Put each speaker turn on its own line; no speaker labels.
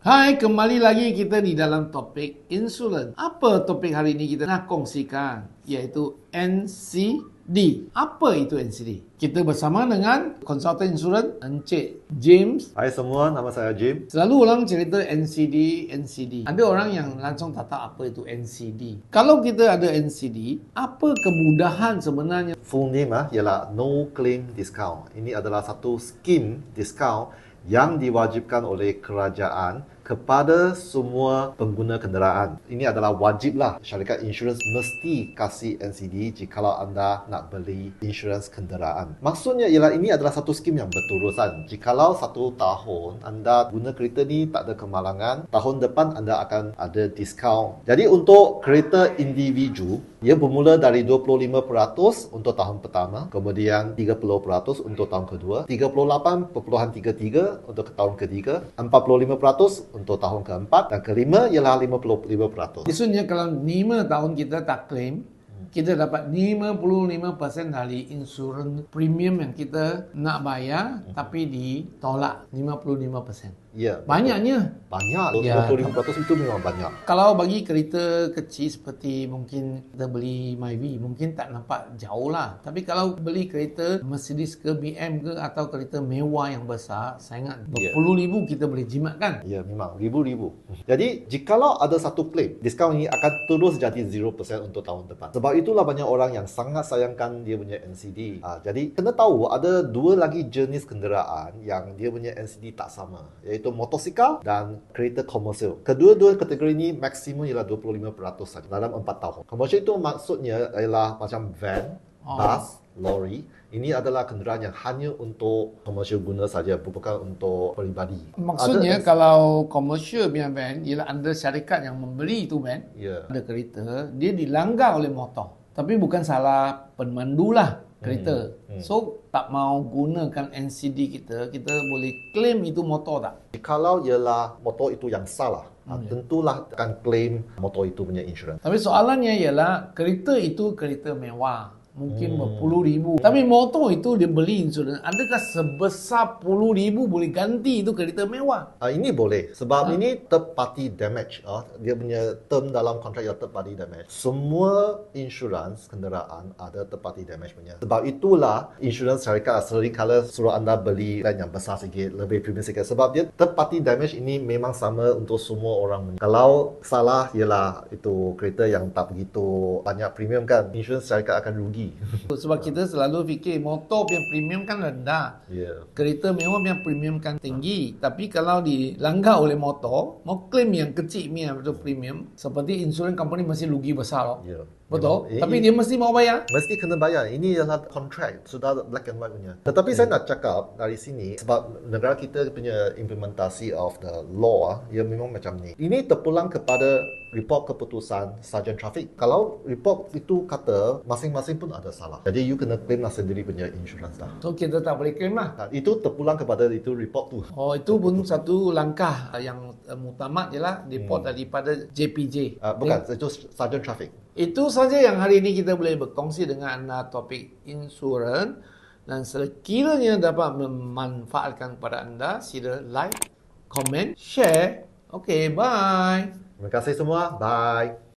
Hai, kembali lagi kita di dalam topik insurans. Apa topik hari ini kita nak kongsikan? Iaitu NCD. Apa itu NCD? Kita bersama dengan konsultan insurans Encik James.
Hai semua, nama saya Jim.
Selalu orang cerita NCD. Ada orang yang langsung tak tahu apa itu NCD. Kalau kita ada NCD, apa kemudahan sebenarnya?
Full name ialah No Claim Discount. Ini adalah satu skim diskaun yang diwajibkan oleh kerajaan kepada semua pengguna kenderaan. Ini adalah wajiblah. Syarikat insurans mesti kasih NCD jikalau anda nak beli insurans kenderaan. Maksudnya ialah ini adalah satu skim yang berterusan. Jikalau 1 tahun anda guna kereta ni tak ada kemalangan, tahun depan anda akan ada diskaun. Jadi untuk kereta individu, ia bermula dari 25% untuk tahun pertama, kemudian 30% untuk tahun kedua, 38.33% untuk tahun ketiga, 45% untuk tahun keempat, dan kelima ialah 55%.
Maksudnya kalau 5 tahun kita tak claim, kita dapat 55% dari insurans premium yang kita nak bayar, tapi ditolak 55%.
Ya.
Banyaknya.
Banyak.
Ya,
25% itu memang banyak.
Kalau bagi kereta kecil seperti mungkin kita beli Myvi, mungkin tak nampak jauh lah. Tapi kalau beli kereta Mercedes ke BM ke atau kereta mewah yang besar, saya ingat berpuluh ribu kita boleh jimat kan?
Ya, memang ribu-ribu. Jadi, jikalau ada satu claim, diskaun ini akan terus jadi 0% untuk tahun depan. Sebab itulah banyak orang yang sangat sayangkan dia punya NCD. Jadi, kena tahu ada dua lagi jenis kenderaan yang dia punya NCD tak sama, iaitu motosikal dan kereta komersial. Kedua-dua kategori ini maksimum ialah 25% saja dalam 4 tahun. Komersial itu maksudnya ialah macam van, bus, lori. Ini adalah kenderaan yang hanya untuk komersial guna saja, bukan untuk peribadi.
Maksudnya kalau komersial punya van, ialah anda syarikat yang membeli itu van, ada kereta, dia dilanggar oleh motor. Tapi bukan salah pemandu lah kereta. So, tak mau gunakan NCD kita boleh claim itu motor tak?
Kalau ialah motor itu yang salah, tentulah akan claim motor itu punya insurans.
Tapi soalannya ialah kereta itu kereta mewah. Mungkin berpuluh ribu. Tapi motor itu dia beli insurans. Adakah sebesar puluh ribu boleh ganti itu kereta mewah?
Ini boleh. Sebab ini third party damage. Dia punya term dalam kontrak yang third party damage. Semua insurans kenderaan ada third party damage punya. Sebab itulah insurans syarikat seringkali suruh anda beli plan yang besar sikit, lebih premium sikit. Sebab dia third party damage ini memang sama untuk semua orang. Kalau salah ialah itu kereta yang tak begitu banyak premium kan, insurans syarikat akan rugi.
Sebab kita selalu fikir motor punya premium kan rendah. Kereta mewah punya premium kan tinggi. Tapi kalau dilanggar oleh motor, mau claim yang kecil punya premium, seperti insurans company masih rugi besar loh. Betul? Tapi dia mesti mau bayar?
Mesti kena bayar. Ini adalah kontrak. Sudah black and white punya. Tetapi saya nak cakap dari sini, sebab negara kita punya implementasi of the law, ia memang macam ni. Ini terpulang kepada report keputusan Sarjan Trafik. Kalau report itu kata masing-masing pun ada salah. Jadi you kena claim lah sendiri punya insurans dah.
So kita tak boleh claim lah?
Itu terpulang kepada itu report tu.
Oh, itu pun satu langkah yang mutamat ialah report daripada JPJ.
Bukan, itu Sarjan Trafik.
Itu saja yang hari ini kita boleh berkongsi dengan anda topik insurans. Dan sekiranya dapat memanfaatkan kepada anda, sila like, komen, share. Okay, bye.
Terima kasih semua. Bye.